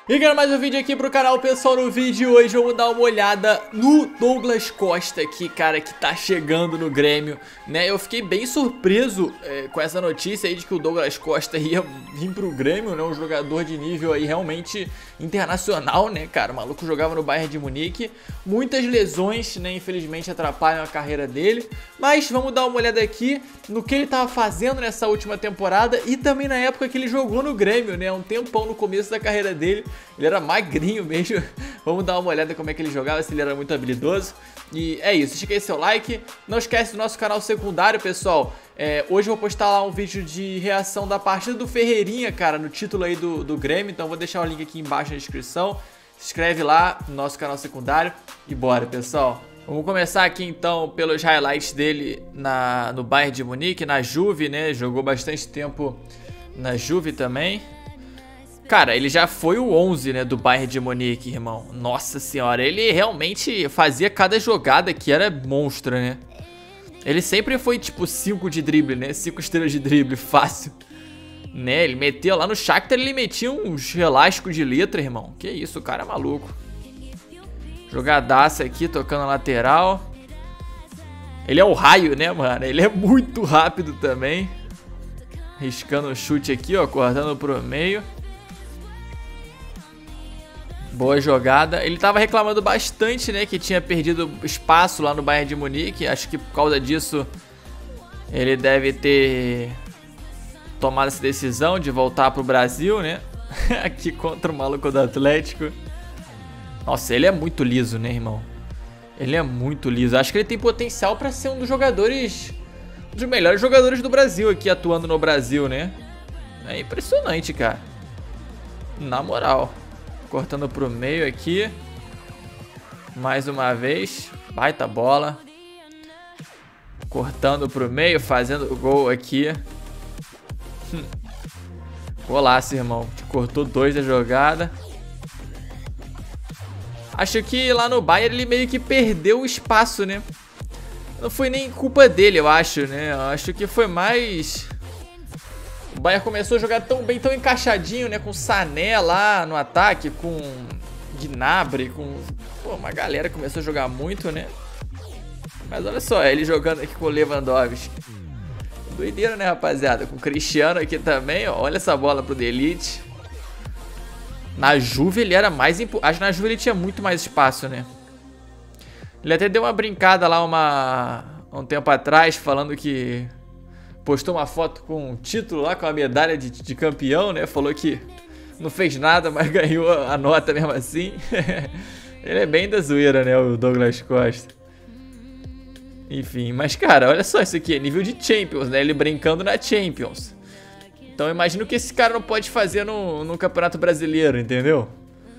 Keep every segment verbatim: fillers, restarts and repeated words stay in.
E galera, mais um vídeo aqui pro canal, pessoal. No vídeo de hoje vamos dar uma olhada no Douglas Costa aqui, cara, que tá chegando no Grêmio, né? Eu fiquei bem surpreso é, com essa notícia aí de que o Douglas Costa ia vir pro Grêmio, né? Um jogador de nível aí realmente internacional, né, cara? O maluco jogava no Bayern de Munique. Muitas lesões, né, infelizmente atrapalham a carreira dele. Mas vamos dar uma olhada aqui no que ele tava fazendo nessa última temporada e também na época que ele jogou no Grêmio, né? Um tempão no começo da carreira dele. Ele era magrinho mesmo. Vamos dar uma olhada como é que ele jogava, se ele era muito habilidoso. E é isso, deixa aí seu like. Não esquece do nosso canal secundário, pessoal. É, hoje eu vou postar lá um vídeo de reação da partida do Ferreirinha, cara, no título aí do, do Grêmio. Então vou deixar o link aqui embaixo na descrição. Se inscreve lá no nosso canal secundário e bora, pessoal. Vamos começar aqui então pelos highlights dele na, no Bayern de Munique, na Juve, né? Jogou bastante tempo na Juve também. Cara, ele já foi o onze, né, do Bayern de Munique, irmão. Nossa senhora, ele realmente fazia cada jogada que era monstra, né? Ele sempre foi tipo cinco de drible, né? cinco estrelas de drible, fácil. Né, ele meteu lá no Shakhtar, ele metia uns elásticos de letra, irmão. Que isso, o cara é maluco. Jogadaça aqui, tocando na lateral. Ele é o raio, né, mano? Ele é muito rápido também. Riscando o chute aqui, ó, cortando pro meio. Boa jogada. Ele tava reclamando bastante, né, que tinha perdido espaço lá no Bayern de Munique. Acho que por causa disso ele deve ter tomado essa decisão de voltar pro Brasil, né? Aqui contra o maluco do Atlético. Nossa, ele é muito liso, né, irmão? Ele é muito liso. Acho que ele tem potencial pra ser um dos jogadores, um dos melhores jogadores do Brasil aqui, atuando no Brasil, né? É impressionante, cara. Na moral. Cortando pro meio aqui. Mais uma vez. Baita bola. Cortando pro meio, fazendo o gol aqui. Golaço, irmão. Cortou dois da jogada. Acho que lá no Bayern ele meio que perdeu o espaço, né? Não foi nem culpa dele, eu acho, né? Eu acho que foi mais... O Bayern começou a jogar tão bem, tão encaixadinho, né? Com Sané lá no ataque, com Gnabry, com... Pô, uma galera começou a jogar muito, né? Mas olha só, ele jogando aqui com o Lewandowski. Doideira, né, rapaziada? Com o Cristiano aqui também, ó. Olha essa bola pro Delite. Na Juve ele era mais... Impu... Acho que na Juve ele tinha muito mais espaço, né? Ele até deu uma brincada lá uma... um tempo atrás, falando que... Postou uma foto com um título lá, com a medalha de, de campeão, né? Falou que não fez nada, mas ganhou a nota mesmo assim. Ele é bem da zoeira, né? O Douglas Costa. Enfim, mas cara, olha só isso aqui. É nível de Champions, né? Ele brincando na Champions. Então imagina o que esse cara não pode fazer no, no Campeonato Brasileiro, entendeu?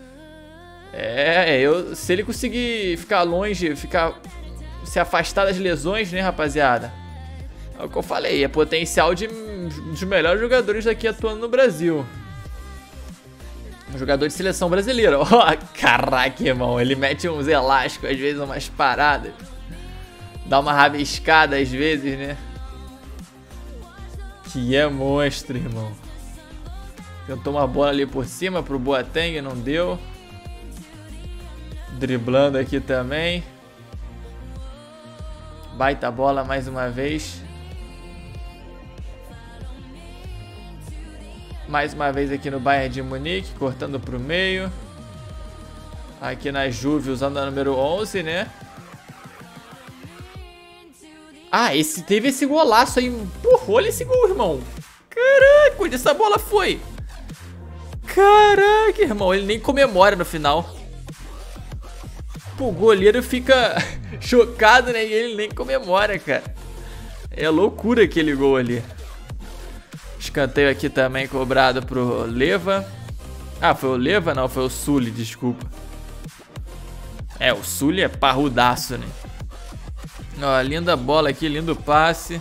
É, eu, se ele conseguir ficar longe, ficar, se afastar das lesões, né, rapaziada? É o que eu falei, é potencial de um dos melhores jogadores daqui atuando no Brasil. Um jogador de seleção brasileira. Ó, oh, caraca, irmão. Ele mete uns elásticos, às vezes umas paradas. Dá uma rabiscada às vezes, né? Que é monstro, irmão. Tentou uma bola ali por cima pro Boateng, não deu. Driblando aqui também. Baita bola mais uma vez. Mais uma vez aqui no Bayern de Munique, cortando pro meio. Aqui na Juve, usando a número onze, né? Ah, esse, teve esse golaço aí. Porra, olha esse gol, irmão. Caraca, onde essa bola foi? Caraca, irmão, ele nem comemora no final. Pô, o goleiro fica chocado, né? E ele nem comemora, cara. É loucura aquele gol ali. Escanteio aqui também cobrado pro Leva. Ah, foi o Leva? Não, foi o Sully, desculpa. É, o Sully é parrudaço, né? Ó, linda bola aqui, lindo passe.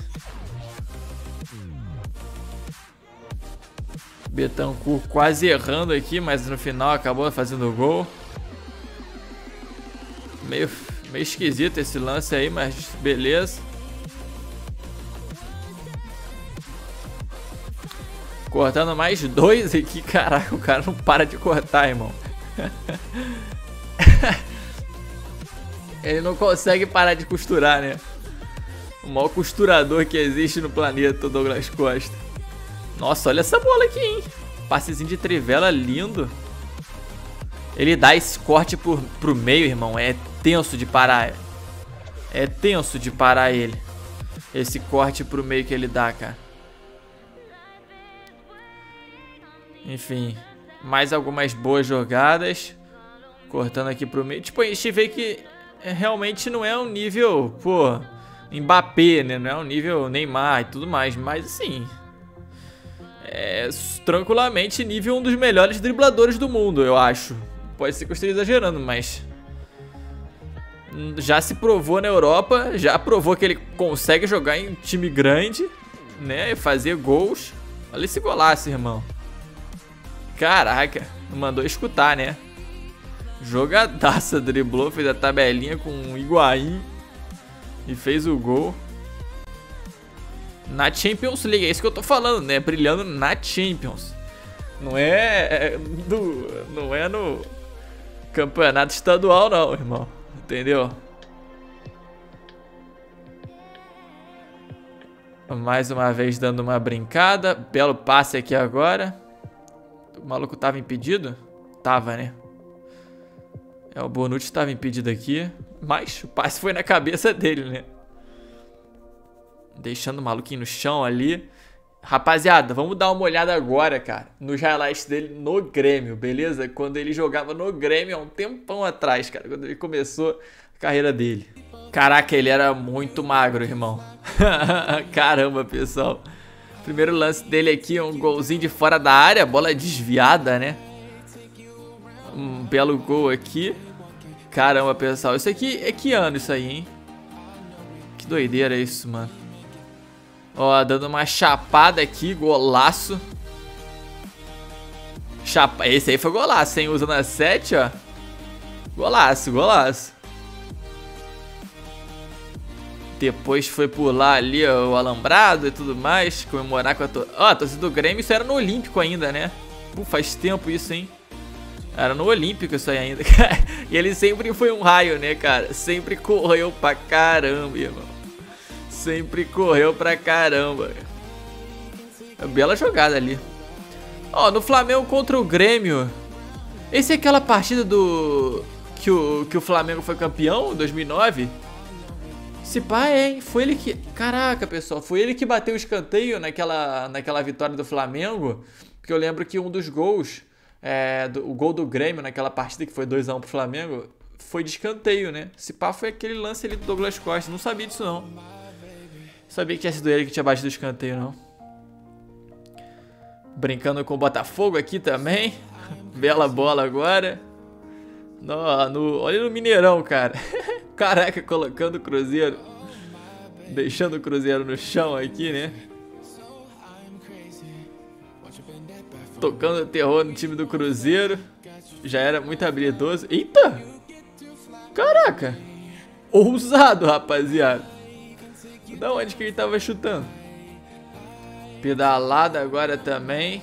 Betancourt quase errando aqui, mas no final acabou fazendo o gol. Meio, meio esquisito esse lance aí, mas beleza. Cortando mais dois aqui. Caraca, o cara não para de cortar, irmão. Ele não consegue parar de costurar, né? O maior costurador que existe no planeta, o Douglas Costa. Nossa, olha essa bola aqui, hein? Passezinho de trivela lindo. Ele dá esse corte pro, pro meio, irmão. É tenso de parar. É tenso de parar ele. Esse corte pro meio que ele dá, cara. Enfim. Mais algumas boas jogadas. Cortando aqui pro meio. Tipo, a gente vê que realmente não é um nível, pô, Mbappé, né? Não é um nível Neymar e tudo mais. Mas assim, é tranquilamente nível um dos melhores dribladores do mundo, eu acho. Pode ser que eu esteja exagerando, mas já se provou na Europa. Já provou que ele consegue jogar em time grande, né? E fazer gols. Olha esse golaço, irmão. Caraca, não mandou escutar, né? Jogadaça, driblou, fez a tabelinha com o Higuaín e fez o gol. Na Champions League, é isso que eu tô falando, né? Brilhando na Champions. Não é, do, não é no campeonato estadual não, irmão. Entendeu? Mais uma vez dando uma brincada. Belo passe aqui agora. O maluco tava impedido? Tava, né? É, o Bonucci estava impedido aqui, mas o passe foi na cabeça dele, né? Deixando o maluquinho no chão ali. Rapaziada, vamos dar uma olhada agora, cara, nos highlights dele no Grêmio, beleza? Quando ele jogava no Grêmio há um tempão atrás, cara, quando ele começou a carreira dele. Caraca, ele era muito magro, irmão. Caramba, pessoal. Primeiro lance dele aqui, um golzinho de fora da área, bola desviada, né? Um belo gol aqui. Caramba, pessoal. Isso aqui é que ano isso aí, hein? Que doideira isso, mano. Ó, dando uma chapada aqui. Golaço. Chapa... Esse aí foi golaço, hein? Usando a sete, ó. Golaço, golaço. Depois foi pular ali, ó, o alambrado e tudo mais. Comemorar com a torcida. Ó, a torcida do Grêmio. Isso era no Olímpico ainda, né? Pô, faz tempo isso, hein? Era no Olímpico isso aí ainda, cara. E ele sempre foi um raio, né, cara? Sempre correu pra caramba, irmão. Sempre correu pra caramba. É bela jogada ali. Ó, no Flamengo contra o Grêmio. Esse é aquela partida do... Que o, que o Flamengo foi campeão em dois mil e nove? Esse pá, hein? Foi ele que... Caraca, pessoal. Foi ele que bateu o escanteio naquela, naquela vitória do Flamengo. Porque eu lembro que um dos gols... É, do, o gol do Grêmio naquela partida que foi dois a um pro Flamengo foi de escanteio, né? Esse pá foi aquele lance ali do Douglas Costa. Não sabia disso, não. Sabia que tinha sido ele que tinha batido o escanteio, não. Brincando com o Botafogo aqui também. Bela bola agora. No, no, olha no Mineirão, cara. Caraca, colocando o Cruzeiro. Deixando o Cruzeiro no chão aqui, né? Tocando terror no time do Cruzeiro. Já era muito habilidoso. Eita! Caraca! Ousado, rapaziada. Da onde que ele tava chutando? Pedalada agora também.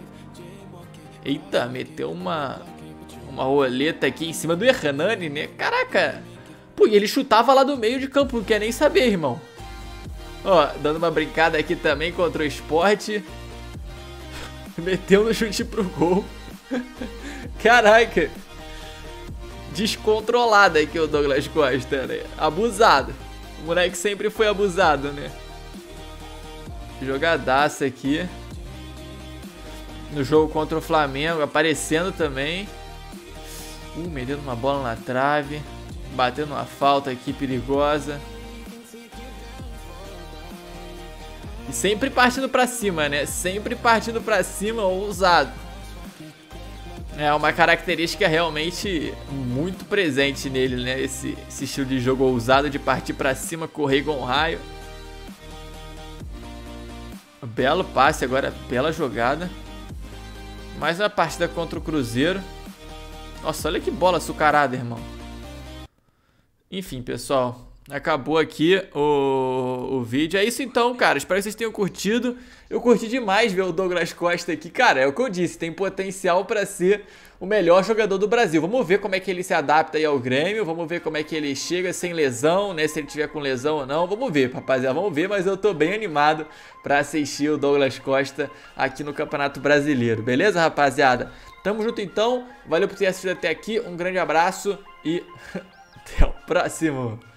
Eita, meteu uma Uma roleta aqui em cima do Hernani, né? Caraca! Pô, e ele chutava lá do meio de campo. Não quer nem saber, irmão. Ó, dando uma brincada aqui também contra o Sport. Meteu no chute pro gol. Caraca. Descontrolado aqui o Douglas Costa, né? Abusado. O moleque sempre foi abusado, né? Jogadaça aqui. No jogo contra o Flamengo. Aparecendo também. Uh, metendo uma bola na trave. Batendo uma falta aqui perigosa. E sempre partindo pra cima, né? Sempre partindo pra cima, ousado. É uma característica realmente muito presente nele, né? Esse, esse estilo de jogo ousado de partir pra cima, correr com um raio. Belo passe agora, bela jogada. Mais uma partida contra o Cruzeiro. Nossa, olha que bola açucarada, irmão. Enfim, pessoal. Acabou aqui o, o vídeo. É isso então, cara. Espero que vocês tenham curtido. Eu curti demais ver o Douglas Costa aqui. Cara, é o que eu disse, tem potencial pra ser o melhor jogador do Brasil. Vamos ver como é que ele se adapta aí ao Grêmio. Vamos ver como é que ele chega sem lesão, né? Se ele tiver com lesão ou não. Vamos ver, rapaziada. Vamos ver, mas eu tô bem animado pra assistir o Douglas Costa aqui no Campeonato Brasileiro. Beleza, rapaziada? Tamo junto então. Valeu por ter assistido até aqui. Um grande abraço e até o próximo.